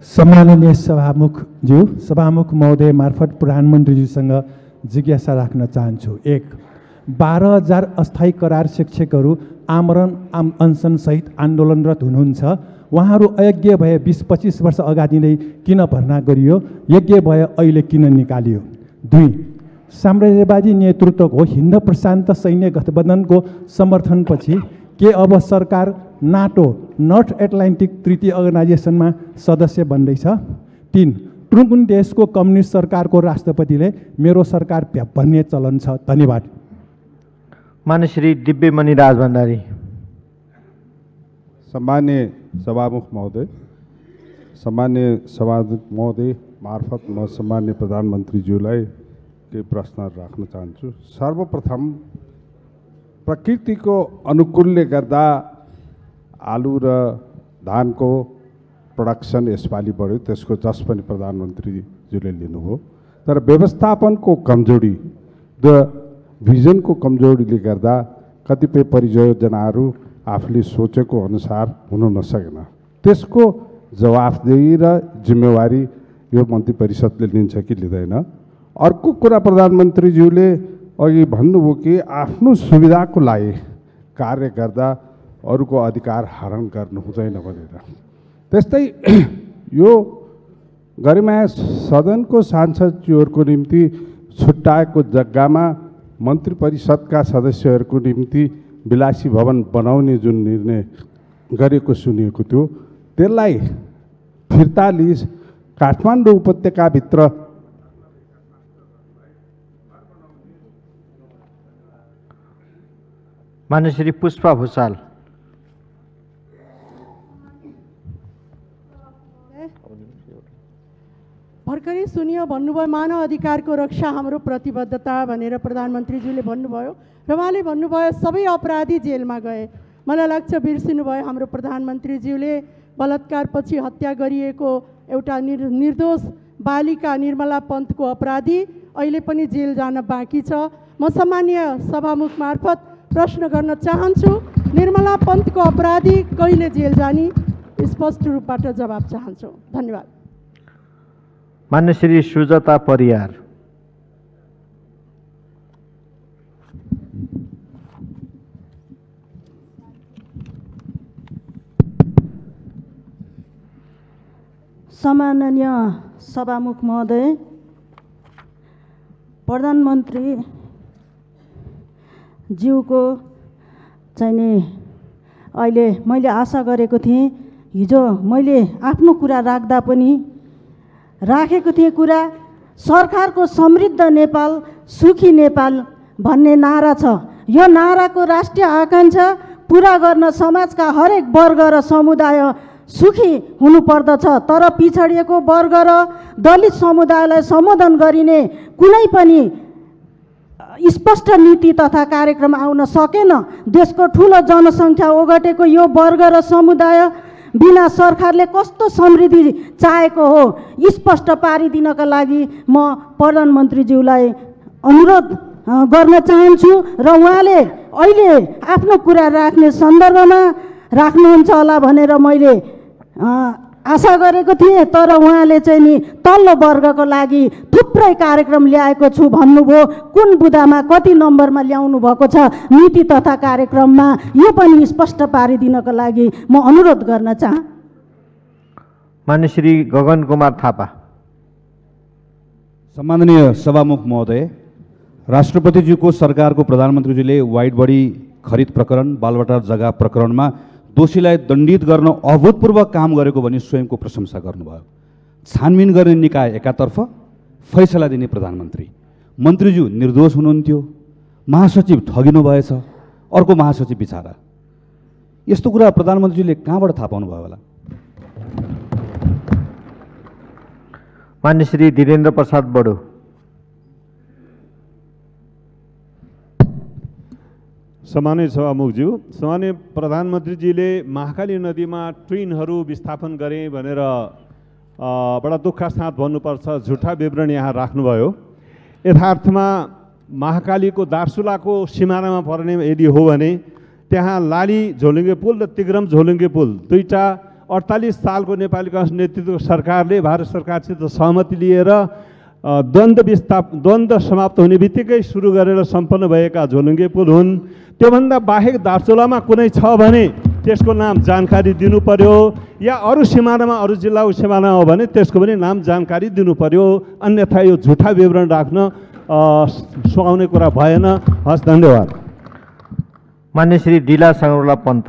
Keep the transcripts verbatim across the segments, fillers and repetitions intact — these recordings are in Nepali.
सम्माननीय सभामुखज्यू, सभामुख महोदय मार्फत प्रधानमन्त्रीज्यूसँग जिज्ञासा राख्न चाहन्छु। एक, बाह्र हजार अस्थायी करार शिक्षकहरू आमरण आम अनसनसहित आन्दोलनरत हुनुहुन्छ। उहाँहरू अयोग्य भए बिस पच्चिस वर्ष अगाडि नै किन भर्ना गरियो, योग्य भए अहिले किन निकालियो? दुई, साम्राज्यवादी नेतृत्वको हिन्द प्रशान्त सैन्य गठबन्धनको समर्थनपछि के अब सरकार नाटो नर्थ एटलान्टिक ट्रिटी अर्गनाइजेसनमा सदस्य बन्दैछ? तीन, कुन कुन देशको कम्युनिस्ट सरकारको राष्ट्रपतिले मेरो सरकार भन्ने चलन छ? धन्यवाद। मान्य श्री दिव्यमणि राज भण्डारी। सम्मान्य सभामुख महोदय, सम्मान्य सभामुख महोदय मार्फत म सम्मान्य प्रधानमन्त्रीज्यूलाई केही प्रश्न राख्न चाहन्छु। सर्वप्रथम, प्रकृतिको अनुकूलले गर्दा आलु र धानको प्रोडक्सन यसपालि बढ्यो, त्यसको जस पनि प्रधानमन्त्रीज्यूले लिनुभयो। तर व्यवस्थापनको कमजोरी र भिजनको कमजोरीले गर्दा कतिपय परियोजनाहरू आफूले सोचेको अनुसार हुन नसकेन। त्यसको जवाफदेही र जिम्मेवारी यो मन्त्री परिषदले लिन्छ कि लिँदैन? अर्को कुरा, प्रधानमन्त्रीज्यूले अघि भन्नुभयो कि आफ्नो सुविधाको लागि कार्य गर्दा अरूको अधिकार हरण गर्नु हुँदैन भनेर। त्यस्तै यो गरिमा सदनको सांसदज्यूहरूको निम्ति छुट्याएको जग्गामा मन्त्री परिषदका सदस्यहरूको निम्ति विलासी भवन बनाउने जुन निर्णय गरेको सुनिएको थियो, त्यसलाई फिर्ता लिई काठमाडौँ उपत्यकाभित्र मान्य श्री पुष्पा भूषाल। भर्खरै सुनियो, भन्नुभयो मानव अधिकारको रक्षा हाम्रो प्रतिबद्धता भनेर प्रधानमन्त्रीज्यूले भन्नुभयो र उहाँले भन्नुभयो सबै अपराधी जेलमा गए। मलाई लाग्छ बिर्सिनुभयो हाम्रो प्रधानमन्त्रीज्यूले बलात्कारपछि हत्या गरिएको एउटा निर निर्दोष बालिका निर्मला पन्तको अपराधी अहिले पनि जेल जान बाँकी छ। म सम्मान्य सभामुख मार्फत प्रश्न गर्न चाहन्छु, निर्मला पन्तको अपराधी कहिले जेल जाने? स्पष्ट रूपबाट जवाब चाहन्छु। धन्यवाद। मान्य श्री सुजाता परियार। सम्माननीय सभामुख महोदय, प्रधानमन्त्री ज्यूको चाहिँ नि अहिले मैले आशा गरेको थिएँ, हिजो मैले आफ्नो कुरा राख्दा पनि राखेको थिएँ कुरा, सरकारको समृद्ध नेपाल सुखी नेपाल भन्ने नारा छ। यो नाराको राष्ट्रिय आकाङ्क्षा पुरा गर्न समाजका हरेक वर्ग र समुदाय सुखी हुनुपर्दछ। तर पिछडिएको वर्ग र दलित समुदायलाई सम्बोधन गरिने कुनै पनि स्पष्ट नीति तथा कार्यक्रम आउन सकेन। देशको ठुलो जनसङ्ख्या ओगटेको यो वर्ग र समुदाय बिना सरकारले कस्तो समृद्धि चाहेको हो स्पष्ट पारिदिनका लागि म प्रधानमन्त्रीज्यूलाई अनुरोध गर्न चाहन्छु र उहाँले अहिले आफ्नो कुरा राख्ने सन्दर्भमा राख्नुहुन्छ होला भनेर मैले आशा गरेको थिएँ। तर उहाँले चाहिँ नि तल्लो वर्गको लागि थुप्रै कार्यक्रम ल्याएको छु भन्नुभयो। कुन बुदामा कति नम्बरमा ल्याउनु भएको छ नीति तथा कार्यक्रममा, यो पनि स्पष्ट पारिदिनको लागि म अनुरोध गर्न चाह। मान्य श्री गगन कुमार थापा। सम्माननीय सभामुख महोदय, राष्ट्रपतिज्यूको सरकारको प्रधानमन्त्रीज्यूले वाइड बडी खरिद प्रकरण, बालबटार जग्गा प्रकरणमा दोषीलाई दण्डित गर्न अभूतपूर्व काम गरेको भनी स्वयंको प्रशंसा गर्नुभयो। छानबिन गर्ने निकाय एकातर्फ, फैसला दिने प्रधानमन्त्री। मन्त्रीज्यू निर्दोष हुनुहुन्थ्यो, महासचिव ठगिनु भएछ, अर्को महासचिव बिचारा। यस्तो कुरा प्रधानमन्त्रीले कहाँबाट थाहा पाउनुभयो होला? मान्य श्री धीरेन्द्र प्रसाद बडो। सम्मानित सभामुखज्यू, सम्मान्य प्रधानमन्त्रीजीले महाकाली नदीमा ट्विनहरू विस्थापन गरे भनेर बडा दुःखका साथ भन्नुपर्छ झुठा विवरण यहाँ राख्नुभयो। यथार्थमा महाकालीको दार्चुलाको सिमानामा पर्ने यदि हो भने त्यहाँ लाली झोलुङ्गे पुल र तिग्रम झोलुङ्गे पुल दुईटा अडतालिस सालको नेपाली काङ्ग्रेस नेतृत्वको सरकारले भारत सरकारसित सहमति लिएर द्वन्द्व विस्थाप द्वन्द्व समाप्त हुने बित्तिकै सुरु गरेर सम्पन्न भएका झोलुङ्गे पुल हुन्। त्योभन्दा बाहेक दार्चुलामा कुनै छ भने त्यसको नाम जानकारी दिनु पर्यो, या अरू सिमानामा अरू जिल्लाको सिमाना हो भने त्यसको पनि नाम जानकारी दिनु पर्यो। अन्यथा यो झुठा विवरण राख्न सुहाउने कुरा भएन। हस्, धन्यवाद। मान्य श्री डिला साङ्ग्रोला पन्त।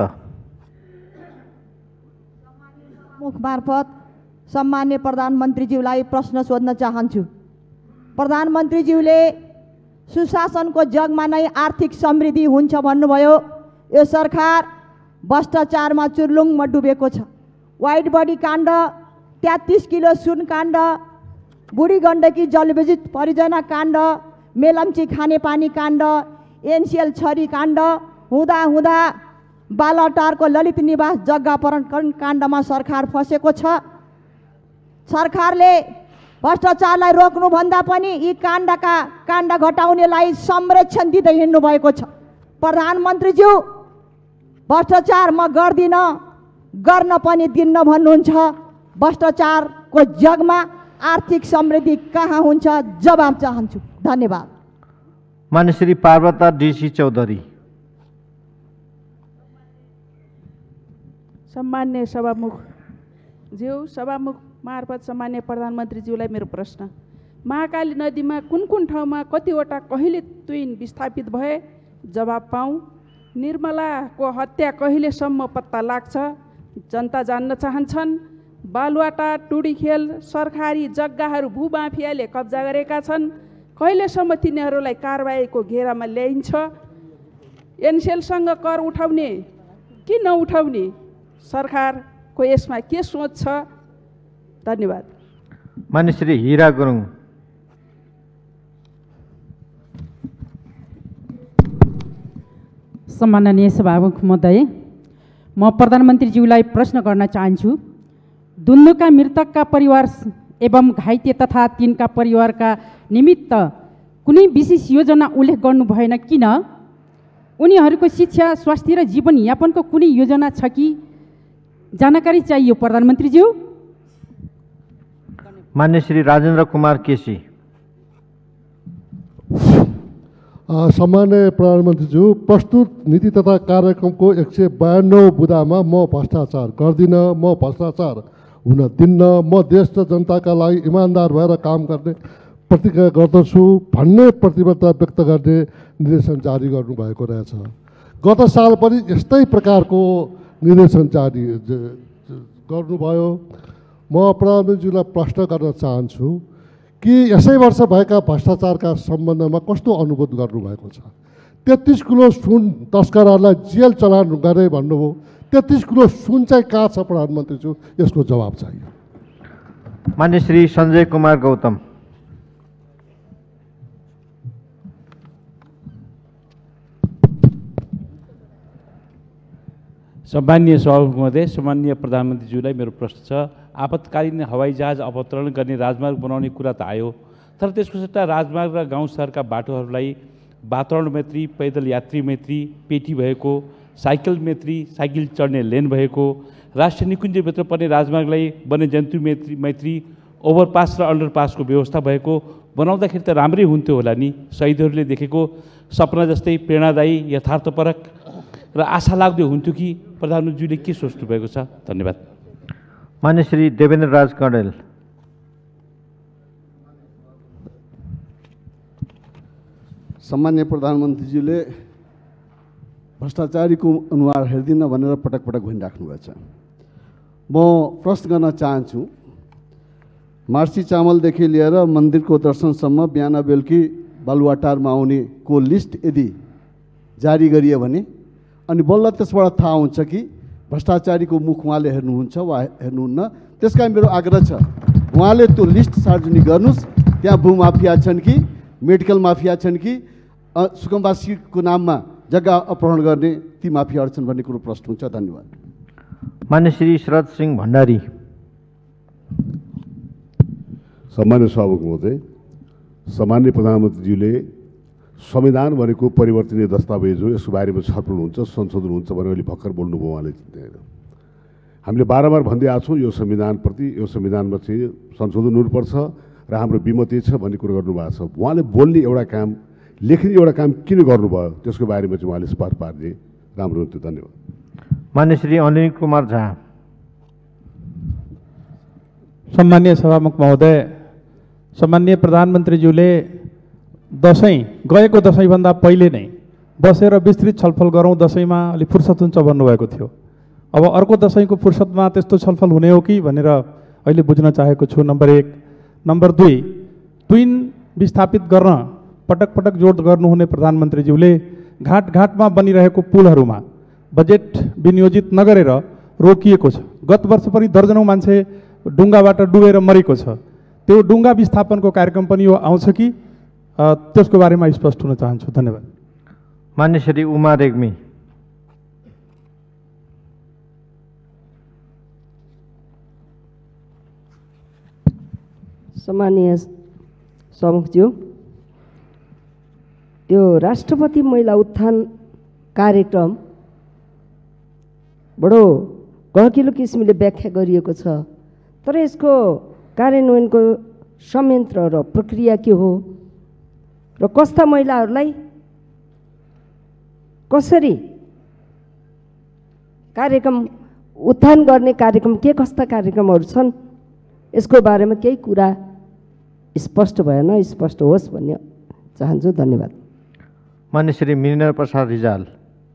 मुख मार्फत सम्मान्य प्रधानमन्त्रीज्यूलाई प्रश्न सोध्न चाहन्छु। प्रधानमन्त्रीज्यूले सुशासनको जगमा नै आर्थिक समृद्धि हुन्छ भन्नुभयो। यो सरकार भ्रष्टाचारमा चुर्लुङमा डुबेको छ। वाइड बडी काण्ड, तेत्तिस किलो सुन काण्ड, बुढी गण्डकी जलविद्युत परियोजना काण्ड, मेलम्ची खानेपानी काण्ड, एनसिएल छरी काण्ड हुँदा हुँदा बालटारको ललित निवास जग्गा अपहरण काण्डमा सरकार फसेको छ। सरकारले भ्रष्टाचारलाई रोक्नुभन्दा पनि यी काण्डका काण्ड घटाउनेलाई संरक्षण दिँदै हिँड्नु भएको छ। प्रधानमन्त्रीज्यू, भ्रष्टाचार म गर्दिनँ, गर्न पनि दिन्न भन्नुहुन्छ। भ्रष्टाचारको जगमा आर्थिक समृद्धि कहाँ हुन्छ? जवाब चाहन्छु। धन्यवाद। मान्य श्री पार्वता डीसी चौधरी। सम्मान्य सभामुख ज्यू, सभामुख मार्फत सम्मान्य प्रधानमन्त्रीज्यूलाई मेरो प्रश्न, महाकाली नदीमा कुन कुन ठाउँमा कतिवटा कहिले तुइन विस्थापित भए? जवाब पाऊँ। निर्मलाको हत्या कहिलेसम्म पत्ता लाग्छ? जनता जान्न चाहन्छन्। बालुवाटार, टुडीखेल सरकारी जग्गाहरू भूमाफियाले कब्जा गरेका छन्, कहिलेसम्म तिनीहरूलाई कारबाहीको घेरामा ल्याइन्छ? एनसेलसँग कर उठाउने कि नउठाउने सरकारको यसमा के सोच छ? धन्यवाद। मान्य श्री हीरा गुरुङ। सम्माननीय सभामुख महोदय, म प्रधानमन्त्रीज्यूलाई प्रश्न गर्न चाहन्छु। दुन्नुका मृतकका परिवार एवं घाइते तथा तिनका परिवारका निमित्त कुनै विशेष योजना उल्लेख गर्नु भएन किन? उनीहरूको शिक्षा, स्वास्थ्य र जीवनयापनको कुनै योजना छ कि? जानकारी चाहियो प्रधानमन्त्रीज्यू। मान्य श्री राजेन्द्र कुमार केसी। सम्मान्य प्रधानमन्त्रीज्यू, प्रस्तुत नीति तथा कार्यक्रमको एक सय बयान्नौ बुदामा म भ्रष्टाचार गर्दिनँ, म भ्रष्टाचार हुन दिन्न, म देश र जनताका लागि इमान्दार भएर काम गर्ने प्रतिज्ञा गर्दछु भन्ने प्रतिबद्धता व्यक्त गर्ने निर्देशन जारी गर्नुभएको रहेछ। गत साल पनि यस्तै प्रकारको निर्देशन जारी गर्नुभयो। म प्रधानमन्त्रीज्यूलाई प्रश्न गर्न चाहन्छु कि यसै वर्ष भएका भ्रष्टाचारका सम्बन्धमा कस्तो अनुभूत गर्नुभएको छ? तेत्तिस किलो सुन तस्करहरूलाई जेल चलान गरे भन्नुभयो। तेत्तिस किलो सुन चाहिँ कहाँ छ प्रधानमन्त्रीज्यू? यसको जवाब चाहियो। मान्य श्री सञ्जय कुमार गौतम। सम्मान्य सभामुख महोदय, सम्मान्य प्रधानमन्त्रीज्यूलाई मेरो प्रश्न छ। आपतकालीन हवाईजहाज अवतरण गर्ने राजमार्ग बनाउने कुरा त आयो, तर त्यसको सट्टा राजमार्ग र गाउँ सहरका बाटोहरूलाई वातावरण मैत्री, पैदल यात्री मैत्री, पेटी भएको, साइकल मैत्री, साइकल चढ्ने लेन भएको, राष्ट्रिय निकुञ्जभित्र पर्ने राजमार्गलाई वन्यजन्तु मैत्री मैत्री ओभरपास र अन्डरपासको व्यवस्था भएको बनाउँदाखेरि त राम्रै हुन्थ्यो होला नि। शहीदहरूले देखेको सपना जस्तै प्रेरणादायी, यथार्थपरक र आशा लाग्दो हुन्थ्यो कि? प्रधानमन्त्रीले के सोच्नु भएको छ? धन्यवाद। मान्य श्री देवेन्द्र राज कँडेल। सम्मान्य प्रधानमन्त्रीज्यूले भ्रष्टाचारीको अनुहार हेर्दिन भनेर पटक पटक भनिराख्नुभएको छ। म प्रश्न गर्न चाहन्छु, मार्सी चामलदेखि लिएर मन्दिरको दर्शनसम्म बिहान बेलुकी बालुवाटारमा आउनेको लिस्ट यदि जारी गरियो भने अनि बल्ल त्यसबाट थाहा हुन्छ कि भ्रष्टाचारीको मुख उहाँले हेर्नुहुन्छ वा हेर्नुहुन्न। त्यसका मेरो आग्रह छ, उहाँले त्यो लिस्ट सार्वजनिक गर्नुहोस्। त्यहाँ भूमाफिया छन् कि, मेडिकल माफिया छन् कि, सुकुम्बासीको नाममा जग्गा अपहरण गर्ने ती माफियाहरू छन् भन्ने कुरो प्रश्न हुन्छ। धन्यवाद। मान्य श्री शरद सिंह भण्डारी। सम्मान्य सभामुख महोदय, सम्मान्य प्रधानमन्त्रीज्यूले संविधान भनेको परिवर्तनीय दस्तावेज हो, यसको बारेमा छलफल हुन्छ, संशोधन हुन्छ भनेर अहिले भर्खर बोल्नुभयो उहाँले। हामीले बारम्बार भन्दै आएको छौँ यो संविधानप्रति, यो संविधानमा चाहिँ संशोधन हुनुपर्छ र हाम्रो विमति छ भन्ने कुरो गर्नुभएको छ। उहाँले बोल्ने एउटा काम, लेख्ने एउटा काम किन गर्नुभयो त्यसको बारेमा चाहिँ उहाँले स्पष्ट पारिदिए राम्रो हुन्थ्यो। धन्यवाद। मान्य श्री अनिल कुमार झा। सम्मानीय सभामुख महोदय, सम्मानीय प्रधानमन्त्रीज्यूले दसैँ गएको दसैँभन्दा पहिले नै बसेर विस्तृत छलफल गरौँ, दसैँमा अलिक फुर्सद हुन्छ भन्नुभएको थियो। अब अर्को दसैँको फुर्सदमा त्यस्तो छलफल हुने हो कि भनेर अहिले बुझ्न चाहेको छु, नम्बर एक। नम्बर दुई, ट्विन विस्थापित गर्न पटक पटक जोड गर्नुहुने प्रधानमन्त्रीज्यूले घाट घाटमा बनिरहेको पुलहरूमा बजेट विनियोजित नगरेर रोकिएको छ। गत वर्ष पनि दर्जनौँ मान्छे डुङ्गाबाट डुबेर मरेको छ। त्यो डुङ्गा विस्थापनको कार्यक्रम पनि यो आउँछ कि त्यसको बारेमा स्पष्ट हुन चाहन्छु। धन्यवाद। मान्य श्री उमा रेग्मी। सम्मानीय सभामुखज्यू, त्यो राष्ट्रपति महिला उत्थान कार्यक्रम बडो गहकिलो किसिमले व्याख्या गरिएको छ, तर यसको कार्यान्वयनको संयन्त्र र प्रक्रिया के हो र कस्ता महिलाहरूलाई कसरी कार्यक्रम उत्थान गर्ने कार्यक्रम के कस्ता कार्यक्रमहरू छन् यसको बारेमा केही कुरा स्पष्ट भएन, स्पष्ट होस् भन्ने चाहन्छु। धन्यवाद। मान्य श्री मृणल प्रसाद रिजाल।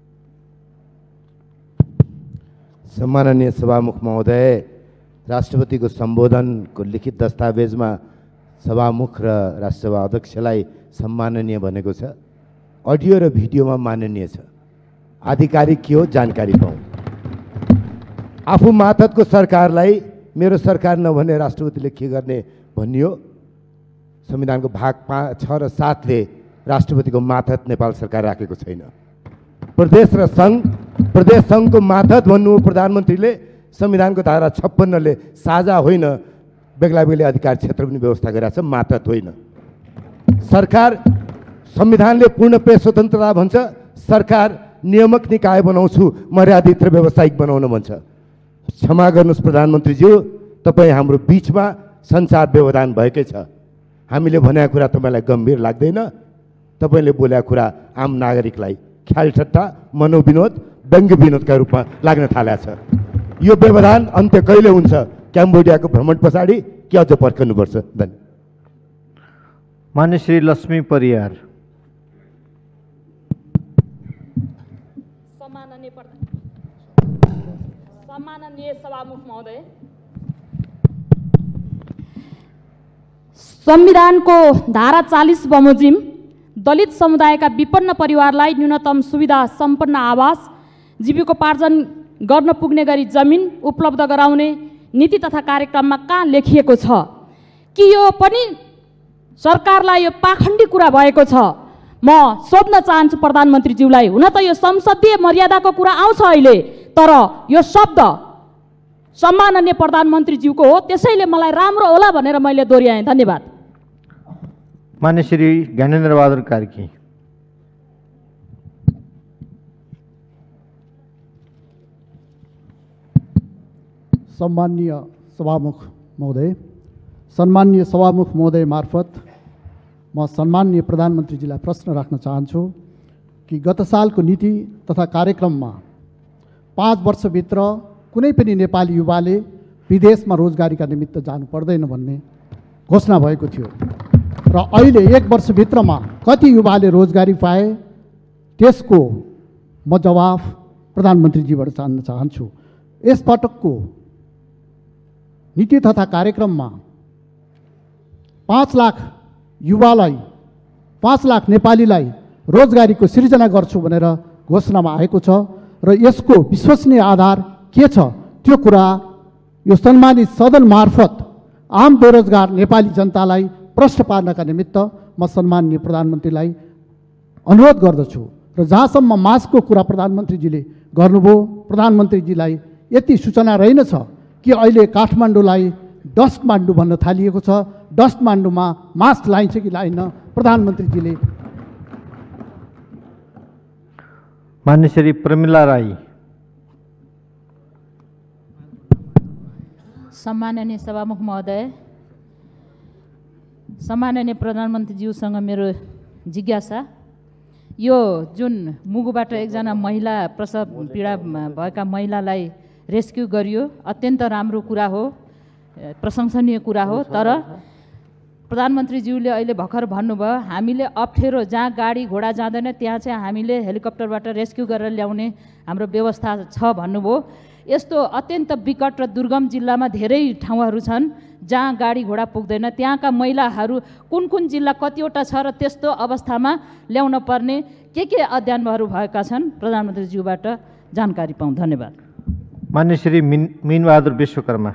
सम्माननीय सभामुख महोदय, राष्ट्रपतिको सम्बोधनको लिखित दस्तावेजमा सभामुख र राष्ट्रसभा अध्यक्षलाई सम्माननीय भनेको छ, अडियो र भिडियोमा माननीय छ। आधिकारिक के हो जानकारी पाऊँ। आफू मातहतको सरकारलाई मेरो सरकार नभने राष्ट्रपतिले के गर्ने भनियो। संविधानको भाग पाँच छ र सातले राष्ट्रपतिको मातहत नेपाल सरकार राखेको छैन। प्रदेश र सङ्घ, प्रदेश सङ्घको मातहत भन्नु प्रधानमन्त्रीले, संविधानको धारा छप्पन्नले साझा होइन, बेग्ला बेग्लै अधिकार क्षेत्र पनि व्यवस्था गरिरहेको छ, मातहत होइन। सरकार, संविधानले पूर्ण प्रेस स्वतन्त्रता भन्छ, सरकार नियामक निकाय बनाउँछु, मर्यादित र व्यावसायिक बनाउन भन्छ। क्षमा गर्नुहोस् प्रधानमन्त्रीज्यू, तपाईँ हाम्रो बिचमा सञ्चार व्यवधान भएकै छ। हामीले भनेको कुरा तपाईँलाई गम्भीर लाग्दैन, तपाईँले बोलेको कुरा आम नागरिकलाई ख्यालठट्टा, मनोविनोद, व्यङ्ग्य विनोदका रूपमा लाग्न थालेको छ। यो व्यवधान अन्त्य कहिले हुन्छ? क्याम्बोडियाको भ्रमण पछाडि कि अझ पर्खनुपर्छ? धन्यवाद। मान्य श्री लक्ष्मी परियार। सम्माननीय सम्माननीय सभामुख महोदय, संविधानको धारा चालीस बमोजिम दलित समुदायका विपन्न परिवारलाई न्यूनतम सुविधा सम्पन्न आवास, जीविकोपार्जन गर्न पुग्ने गरी जमिन उपलब्ध गराउने नीति तथा कार्यक्रममा कहाँ लेखिएको छ कि यो पनि सरकारलाई यो पाखण्डी कुरा भएको छ? म सोध्न चाहन्छु प्रधानमन्त्रीज्यूलाई। हुन त यो संसदीय मर्यादाको कुरा आउँछ अहिले, तर यो शब्द सम्माननीय प्रधानमन्त्रीज्यूको हो, त्यसैले मलाई राम्रो होला भनेर मैले दोहोऱ्याएँ। धन्यवाद। मान्य श्री ज्ञानेन्द्र बहादुर कार्की। सम्माननीय सभामुख महोदय, सम्माननीय सभामुख महोदय मार्फत म सम्माननीय प्रधानमन्त्रीजीलाई प्रश्न राख्न चाहन्छु कि गत सालको नीति तथा कार्यक्रममा पाँच वर्षभित्र कुनै पनि नेपाली युवाले विदेशमा रोजगारीका निमित्त जानु पर्दैन भन्ने घोषणा भएको थियो र अहिले एक वर्षभित्रमा कति युवाले रोजगारी पाए त्यसको म जवाफ प्रधानमन्त्रीजीबाट जान्न चाहन्छु। यसपटकको नीति तथा कार्यक्रममा पाँच लाख युवालाई, पाँच लाख नेपालीलाई रोजगारीको सृजना गर्छु भनेर घोषणामा आएको छ र यसको विश्वसनीय आधार के छ त्यो कुरा यो सम्मानित सदन मार्फत आम बेरोजगार नेपाली जनतालाई प्रश्न पार्नका निमित्त म सम्माननीय प्रधानमन्त्रीलाई अनुरोध गर्दछु र जहाँसम्म मास्कको कुरा प्रधानमन्त्रीजीले गर्नुभयो, प्रधानमन्त्रीजीलाई यति सूचना रहेनछ कि अहिले काठमाडौँलाई डस्ट मान्डु भन्न थालिएको छ। डस्ट मान्डुमा मास्क लाइन्छ कि लाइन? प्रधानमन्त्रीजीले। मान्य श्री प्रमिला राई। सम्माननीय सभामुख महोदय, सम्माननीय प्रधानमन्त्रीज्यूसँग मेरो जिज्ञासा, यो जुन मुगुबाट एकजना महिला प्रसव पीडा भएका महिलालाई रेस्क्यु गरियो, अत्यन्त राम्रो कुरा हो, प्रशंसनीय कुरा हो। तर प्रधानमन्त्रीज्यूले अहिले भर्खर भन्नुभयो हामीले अप्ठ्यारो जहाँ गाडी घोडा जाँदैन त्यहाँ चाहिँ हामीले हेलिकप्टरबाट रेस्क्यु गरेर ल्याउने हाम्रो व्यवस्था छ भन्नुभयो। यस्तो अत्यन्त विकट र दुर्गम जिल्लामा धेरै ठाउँहरू छन् जहाँ गाडी घोडा पुग्दैन, त्यहाँका महिलाहरू कुन कुन जिल्ला कतिवटा छ र त्यस्तो अवस्थामा ल्याउन पर्ने के के अध्ययनहरू भएका छन्, प्रधानमन्त्रीज्यूबाट जानकारी पाऊँ। धन्यवाद। मान्य श्री मिन मिनबहादुर विश्वकर्मा।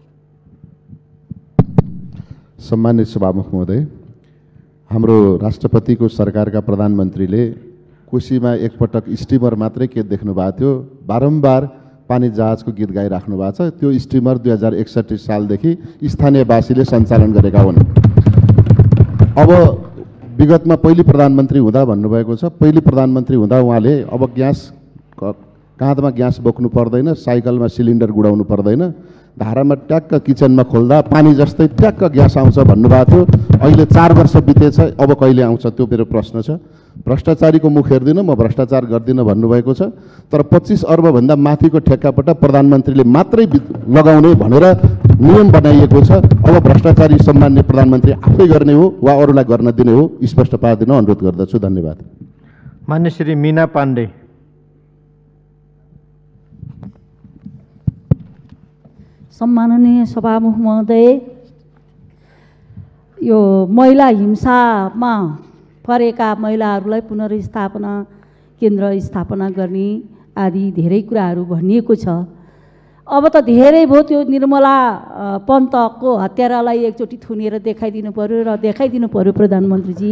सम्मानित सभामुख महोदय, हाम्रो राष्ट्रपतिको सरकारका प्रधानमन्त्रीले कोशीमा एकपटक स्टिमर मात्रै के देख्नु भएको थियो, बारम्बार पानी जहाजको गीत गाइराख्नु भएको छ। त्यो स्टिमर दुई हजार एकसट्ठी सालदेखि स्थानीयवासीले सञ्चालन गरेका हुन्। अब विगतमा पहिली प्रधानमन्त्री हुँदा भन्नुभएको छ, पहिली प्रधानमन्त्री हुँदा उहाँले अब ग्यास काँधमा ग्यास बोक्नु पर्दैन, साइकलमा सिलिन्डर गुडाउनु पर्दैन, धारामा ट्याक्क किचनमा खोल्दा पानी जस्तै ट्याक्क ग्यास आउँछ भन्नुभएको थियो। अहिले चार वर्ष बितेछ, अब कहिले आउँछ त्यो मेरो प्रश्न छ। भ्रष्टाचारीको मुख हेर्दिनँ, म भ्रष्टाचार गर्दिनँ भन्नुभएको छ, तर पच्चिस अर्बभन्दा माथिको ठेक्कापट्टा प्रधानमन्त्रीले मात्रै लगाउने भनेर नियम बनाइएको छ। अब भ्रष्टाचारी सम्मान्य प्रधानमन्त्री आफै गर्ने हो वा अरूलाई गर्न दिने हो, स्पष्ट पारिदिन अनुरोध गर्दछु। धन्यवाद। मान्य श्री मीना पाण्डे। सम्माननीय सभामुख महोदय, यो महिला हिंसामा परेका महिलाहरूलाई पुनर्स्थापना केन्द्र स्थापना गर्ने आदि धेरै कुराहरू भनिएको छ। अब त धेरै भयो, त्यो निर्मला पन्तको हत्यारालाई एकचोटि थुनेर देखाइदिनु पर्यो र देखाइदिनु पर्यो प्रधानमन्त्रीजी।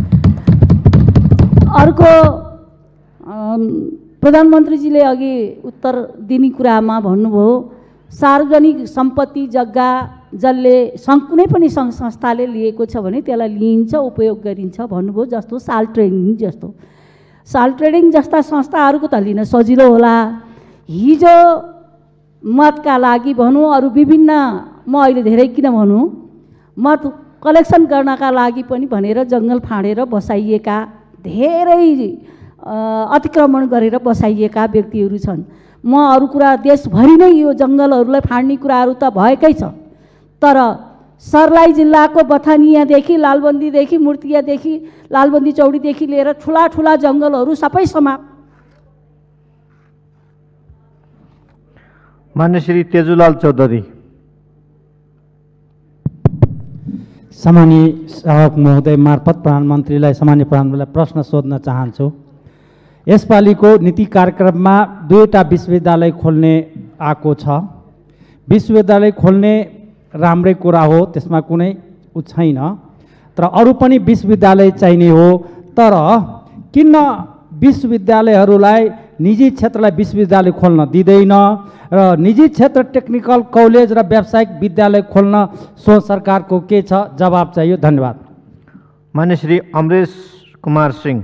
अर्को, प्रधानमन्त्रीजीले अघि उत्तर दिने कुरामा भन्नुभयो सार्वजनिक सम्पत्ति जग्गा जसले कुनै पनि सङ्घ संस्थाले लिएको छ भने त्यसलाई लिइन्छ, उपयोग गरिन्छ भन्नुभयो। जस्तो साल ट्रेडिङ जस्तो साल ट्रेडिङ जस्ता संस्थाहरूको त लिन सजिलो होला। हिजो मतका लागि भनौँ, अरू विभिन्न, म अहिले धेरै किन भनौँ, मत कलेक्सन गर्नका लागि पनि भनेर जङ्गल फाँडेर बसाइएका, धेरै अतिक्रमण गरेर बसाइएका व्यक्तिहरू छन्। म अरू कुरा देशभरि नै यो जङ्गलहरूलाई फाँड्ने कुराहरू त भएकै छ, तर सर्लाही जिल्लाको बथानियादेखि लालबन्दीदेखि मूर्तियादेखि लालबन्दी चौडीदेखि लिएर ठुला ठुला जङ्गलहरू सबै समाप्त। मान्य श्री तेजुलाल चौधरी। सामान्य सभामुख महोदय मार्फत प्रधानमन्त्रीलाई सामान्य प्रधानमन्त्रीलाई प्रश्न सोध्न चाहन्छु। यसपालिको नीति कार्यक्रममा दुईवटा विश्वविद्यालय खोल्ने आएको छ। विश्वविद्यालय खोल्ने राम्रै कुरा हो, त्यसमा कुनै उ छैन, तर अरू पनि विश्वविद्यालय चाहिने हो। तर किन विश्वविद्यालयहरूलाई निजी क्षेत्रलाई विश्वविद्यालय खोल्न दिँदैन र निजी क्षेत्र टेक्निकल कलेज र व्यावसायिक विद्यालय खोल्न सो सरकारको के छ? जवाब चाहियो। धन्यवाद। मान्य श्री अमरेश कुमार सिंह।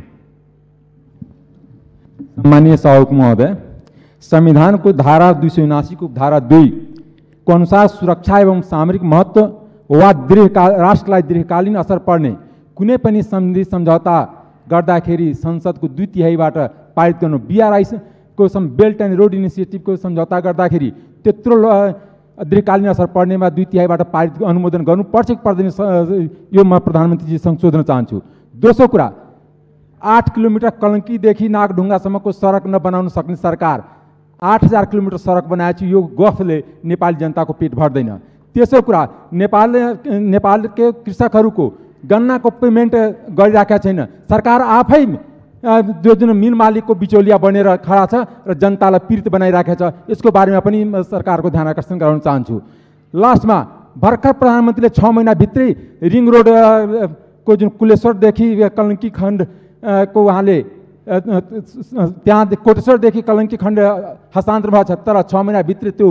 माननीय सभामुख महोदय, संविधानको धारा दुई सौ उनासी को धारा दुई को अनुसार सुरक्षा एवं सामरिक महत्व वा दीर्घकाल राष्ट्रलाई दीर्घकालीन असर पर्ने कुनै पनि सन्धि सम्झौता गर्दाखेरि संसदको दुई तिहाईबाट पारित गर्नु, बिआरआई को सम बेल्ट एन्ड रोड इनिसिएटिभको सम्झौता गर्दाखेरि त्यत्रो दीर्घकालीन असर पर्नेमा दुई तिहाईबाट पारित अनुमोदन गर्नुपर्छ कि पर्दैन, यो म प्रधानमन्त्रीजीसँग सोध्न चाहन्छु। दोस्रो कुरा, आठ किलोमिटर कलङ्कीदेखि नागढुङ्गासम्मको सडक नबनाउन सक्ने सरकार आठ हजार किलोमिटर सडक बनाएपछि यो गफले नेपाली जनताको पेट भर्दैन। तेस्रो कुरा, नेपालले नेपालको कृषकहरूको गन्नाको पेमेन्ट गरिराखेका छैन। सरकार आफै जो जुन मिल मालिकको बिचौलिया बनेर खडा छ र जनतालाई पीडित बनाइराखेको छ, यसको बारेमा पनि सरकारको ध्यान आकर्षण गराउन चाहन्छु। लास्टमा, भर्खर प्रधानमन्त्रीले छ महिनाभित्रै रिङ रोड को जुन कुलेश्वरदेखि कलङ्की खण्ड को उहाँले त्यहाँ कोटेश्वरदेखि कलङ्की खण्ड हस्तान्तरण भएको छ, तर छ महिनाभित्र त्यो।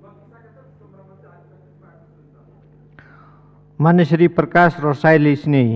मान्य श्री प्रकाश रसाइली स्नेही।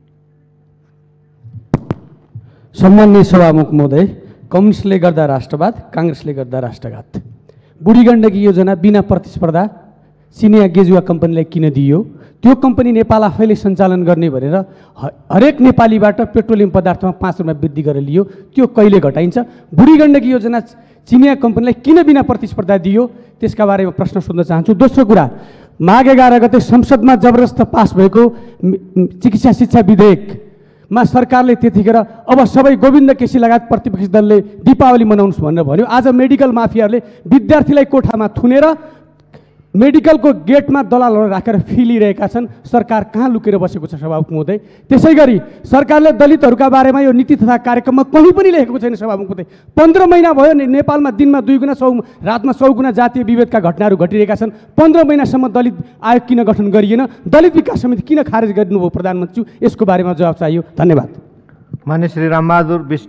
सम्मान्य सभामुख महोदय, कम्युनिस्टले गर्दा राष्ट्रवाद, काङ्ग्रेसले गर्दा राष्ट्रघात। बुढी गण्डकी योजना बिना प्रतिस्पर्धा चिनिया गेजुवा कम्पनीलाई किन दियो? त्यो कम्पनी नेपाल आफैले सञ्चालन गर्ने भनेर हरेक नेपालीबाट पेट्रोलियम पदार्थमा पाँच रुपियाँ वृद्धि गरेर लियो, त्यो कहिले घटाइन्छ? बुढी गण्डकी योजना चिनिया कम्पनीलाई किन बिना प्रतिस्पर्धा दियो? त्यसका बारेमा प्रश्न सोध्न चाहन्छु। दोस्रो कुरा, माघ एघार गते संसदमा जबरजस्त पास भएको चिकित्सा शिक्षा विधेयकमा सरकारले त्यतिखेर अब सबै गोविन्द केसी लगायत प्रतिपक्षी दलले दीपावली मनाउनुहोस् भनेर भन्यो। आज मेडिकल माफियाहरूले विद्यार्थीलाई कोठामा थुनेर मेडिकलको गेटमा दलालहरू राखेर फी लिइरहेका छन्। सरकार कहाँ लुकेर बसेको छ सभामुख महोदय? त्यसै गरी सरकारले दलितहरूका बारेमा यो नीति तथा कार्यक्रममा कहीँ पनि लेखेको छैन सभामुख महोदय। पन्ध्र महिना भयो नेपालमा दिनमा दुई गुणा सौ रातमा सौ गुणा जातीय विभेदका घटनाहरू घटिरहेका छन्। पन्ध्र महिनासम्म दलित आयोग किन गठन गरिएन? दलित विकास समिति किन खारेज गरिदिनुभयो प्रधानमन्त्री? यसको बारेमा जवाब चाहियो। धन्यवाद। मान्य श्री रामबहादुर विष्ट।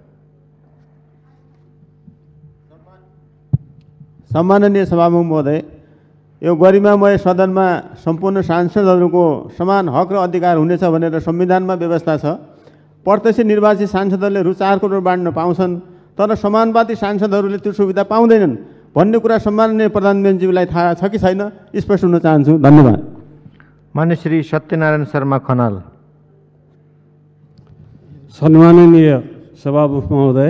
सम्माननीय सभामुख महोदय, यो गरिमामय सदनमा सम्पूर्ण सांसदहरूको समान हक र अधिकार हुनेछ भनेर संविधानमा व्यवस्था छ। प्रत्यक्ष निर्वाचित सांसदहरूले रु चार करोड बाँड्न पाउँछन्, तर समानुपातिक सांसदहरूले त्यो सुविधा पाउँदैनन् भन्ने कुरा सम्माननीय प्रधानमन्त्रीज्यूलाई थाहा छ कि छैन? स्पष्ट हुन चाहन्छु। धन्यवाद। मान्य श्री सत्यनारायण शर्मा खनाल। सम्माननीय सभामुख महोदय,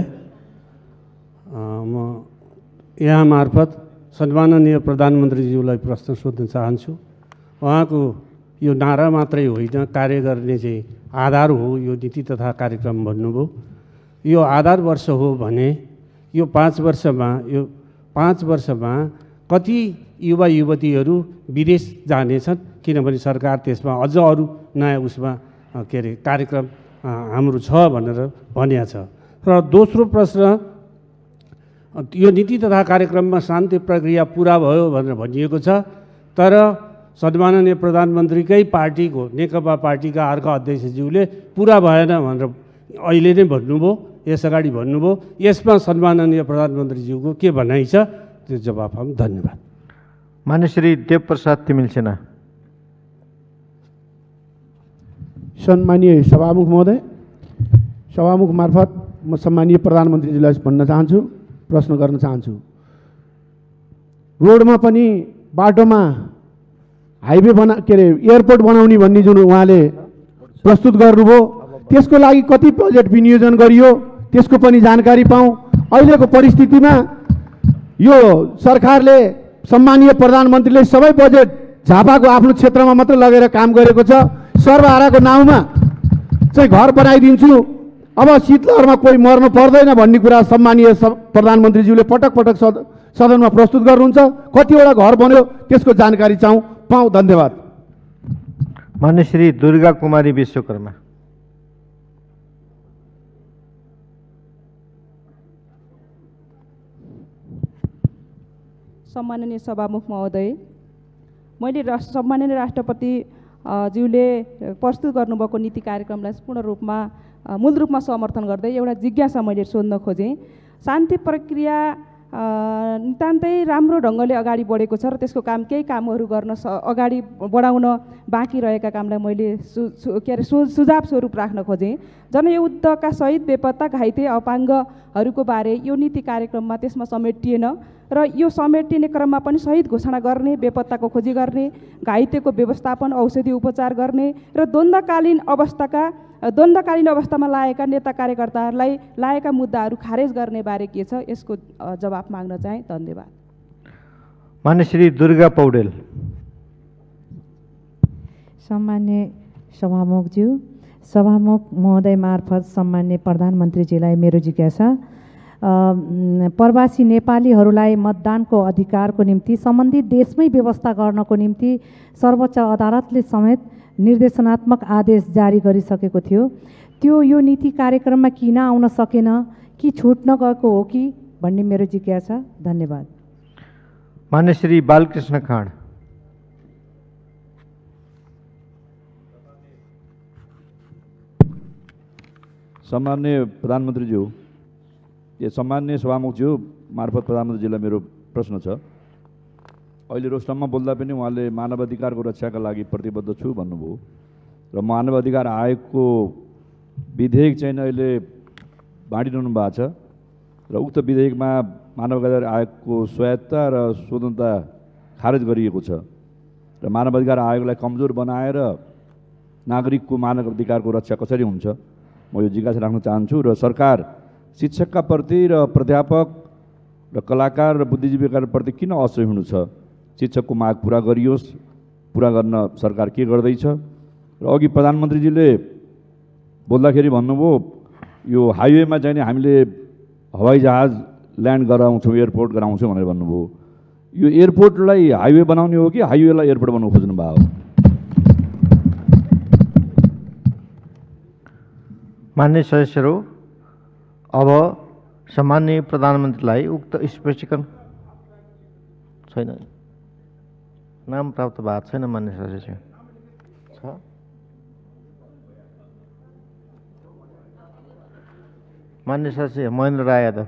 म यहाँ मार्फत सम्माननीय प्रधानमन्त्रीज्यूलाई प्रश्न सोध्न चाहन्छु। उहाँको यो नारा मात्रै होइन, कार्य गर्ने चाहिँ आधार हो यो नीति तथा कार्यक्रम भन्नुभयो। यो आधार वर्ष हो भने यो पाँच वर्षमा यो पाँच वर्षमा कति युवा युवतीहरू विदेश जानेछन्? किनभने सरकार त्यसमा अझ अरू नयाँ उसमा के अरे कार्यक्रम हाम्रो छ भनेर भनिएको छ। र दोस्रो प्रश्न, यो नीति तथा कार्यक्रममा शान्ति प्रक्रिया पुरा भयो भनेर भनिएको छ, तर सन्माननीय प्रधानमन्त्रीकै पार्टीको नेकपा पार्टीका अर्का अध्यक्षज्यूले पुरा भएन भनेर अहिले नै भन्नुभयो, यस अगाडि भन्नुभयो। यसमा सन्माननीय प्रधानमन्त्रीज्यूको के भनाइ छ? त्यो जवाफ हम। धन्यवाद। मान्य श्री देवप्रसाद तिमिल सेना। सम्मानीय सभामुख महोदय, सभामुख मार्फत म सम्मानीय प्रधानमन्त्रीजीलाई भन्न चाहन्छु, प्रश्न गर्न चाहन्छु। रोडमा पनि बाटोमा हाइवे बना के अरे एयरपोर्ट बनाउने भन्ने जुन उहाँले प्रस्तुत गर्नुभयो, त्यसको लागि कति बजेट विनियोजन गरियो त्यसको पनि जानकारी पाऊँ। अहिलेको परिस्थितिमा यो सरकारले सम्मानीय प्रधानमन्त्रीले सबै बजेट झापाको आफ्नो क्षेत्रमा मात्र लगेर काम गरेको छ। सर्वहाराको नाउँमा चाहिँ घर बनाइदिन्छु, अब शीतलहरमा कोही मर्नु पर्दैन भन्ने कुरा सम्मानीय प्रधानमन्त्रीज्यूले पटक पटक सद सदनमा प्रस्तुत गर्नुहुन्छ। कतिवटा घर बन्यो त्यसको जानकारी चाहौँ पाऊँ। धन्यवाद। मान्य श्री दुर्गा कुमारी विश्वकर्मा। सम्माननीय सभामुख महोदय, मैले राष्ट्र सम्माननीय राष्ट्रपति ज्यूले प्रस्तुत गर्नुभएको नीति कार्यक्रमलाई पूर्ण रूपमा मूल रूपमा समर्थन गर्दै एउटा जिज्ञासा मैले सोध्न खोजेँ। शान्ति प्रक्रिया नितान्तै राम्रो ढङ्गले अगाडि बढेको छ र त्यसको काम केही कामहरू गर्न अगाडि बढाउन बाँकी रहेका कामलाई मैले सु के अरे सु सुझाव स्वरूप राख्न खोजेँ। जनयुद्धका शहीद बेपत्ता घाइते अपाङ्गहरूको बारे यो नीति कार्यक्रममा त्यसमा समेटिएन र यो समेटिने क्रममा पनि शहीद घोषणा गर्ने, बेपत्ताको खोजी गर्ने, घाइतेको व्यवस्थापन औषधि उपचार गर्ने र द्वन्द्वकालीन अवस्थाका द्वन्द्वकालीन अवस्थामा लागेका नेता कार्यकर्ताहरूलाई लागेका मुद्दाहरू खारेज गर्ने बारे के छ, यसको जवाफ माग्न चाहे। धन्यवाद। मान्य श्री दुर्गा पौडेल। सम्मान्य सभामुखज्यू, सभामुख महोदय मार्फत सम्मान्य प्रधानमन्त्रीजीलाई मेरो जिज्ञासा, प्रवासी नेपालीहरूलाई मतदानको अधिकारको निम्ति सम्बन्धित देशमै व्यवस्था गर्नको निम्ति सर्वोच्च अदालतले समेत निर्देशनात्मक आदेश जारी गरिसकेको थियो। त्यो यो नीति कार्यक्रममा किन आउन सकेन, कि छुट्न गएको हो कि भन्ने मेरो जिज्ञासा। धन्यवाद। मान्य श्री बालकृष्ण खाँड। सम्माननीय प्रधानमन्त्रीज्यू, ये सम्माननीय सभामुखज्यू मार्फत प्रधानमन्त्रीजीलाई मेरो प्रश्न छ। अहिले रोस्टममा बोल्दा पनि उहाँले मानव अधिकारको रक्षाका लागि प्रतिबद्ध छु भन्नुभयो र मानव अधिकार आयोगको विधेयक चाहिँ अहिले बाँडिरहनु भएको छ र उक्त विधेयकमा मानव अधिकार आयोगको स्वायत्ता र स्वतन्त्रता खारेज गरिएको छ। र मानवाधिकार आयोगलाई कमजोर बनाएर नागरिकको मानव अधिकारको रक्षा कसरी हुन्छ, म यो जिज्ञासा राख्न चाहन्छु। र सरकार शिक्षकका प्रति र प्राध्यापक र कलाकार र बुद्धिजीवीका प्रति किन असहिष्णु छ? शिक्षकको माग पुरा गरियोस्, पुरा गर्न सरकार के गर्दैछ? र अघि प्रधानमन्त्रीजीले बोल्दाखेरि भन्नुभयो यो हाइवेमा चाहिँ हामीले हवाई जहाज ल्यान्ड गराउँछौँ, एयरपोर्ट गराउँछौँ भनेर भन्नुभयो। यो एयरपोर्टलाई हाइवे बनाउने हो कि हाइवेलाई एयरपोर्ट बनाउनु खोज्नु भएको? मान्य सदस्यहरू, अब सम्माननीय प्रधानमन्त्रीलाई उक्त स्पष्टीकरण छैन, नाम प्राप्त भएको छैन। मान्य सदस्य छ मान्य सदस्य महेन्द्र राय यादव।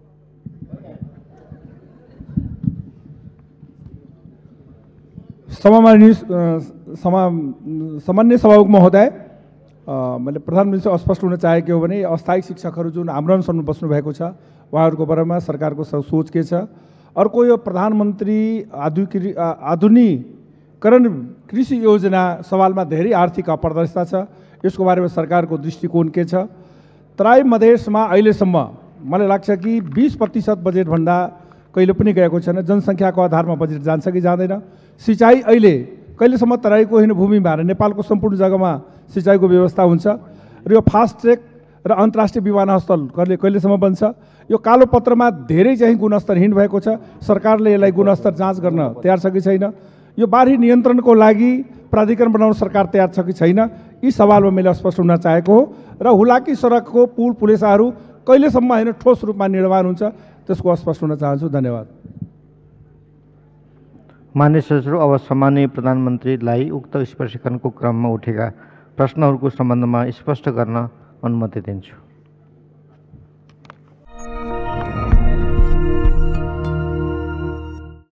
सम्माननीय समा सामान्य सभामुख महोदय, मैले प्रधानमन्त्री स्पष्ट हुन चाहेको हो भने अस्थायी शिक्षकहरू जुन आन्दोलनमा बस्नु भएको छ उहाँहरूको बारेमा सरकारको सोच के छ? अर्को यो प्रधानमन्त्री आधुनिक आधुनिकीकरण कृषि योजना सवालमा धेरै आर्थिक अपारदर्शिता छ, यसको बारेमा सरकारको दृष्टिकोण के छ? तराई मधेसमा अहिलेसम्म मलाई लाग्छ कि बीस प्रतिशत बजेटभन्दा कहिले पनि गएको छैन। जनसङ्ख्याको आधारमा बजेट जान्छ कि जाँदैन? सिँचाइ अहिले कहिलेसम्म तराईको होइन भूमि भएर नेपालको सम्पूर्ण जग्गामा सिँचाइको व्यवस्था हुन्छ? र यो फास्ट ट्र्याक र अन्तर्राष्ट्रिय विमानस्थल कहिले कहिलेसम्म बन्छ? यो कालो पत्रमा धेरै चाहिँ गुणस्तरहीन भएको छ, सरकारले यसलाई गुणस्तर जाँच गर्न तयार छ कि छैन? यो बाढी नियन्त्रणको लागि प्राधिकरण बनाउन सरकार तयार छ कि छैन? यी सवालमा मैले स्पष्ट हुन चाहेको हो। र हुलाकी सडकको पुल पुलेसाहरू कहिलेसम्म होइन ठोस रूपमा निर्माण हुन्छ, त्यसको स्पष्ट हुन चाहन्छु। धन्यवाद। मान्य सदस्यहरू, अब सम्माननीय प्रधानमन्त्रीलाई उक्त स्पष्टीकरणको क्रममा उठेका प्रश्नहरूको सम्बन्धमा स्पष्ट गर्न अनुमति दिन्छु।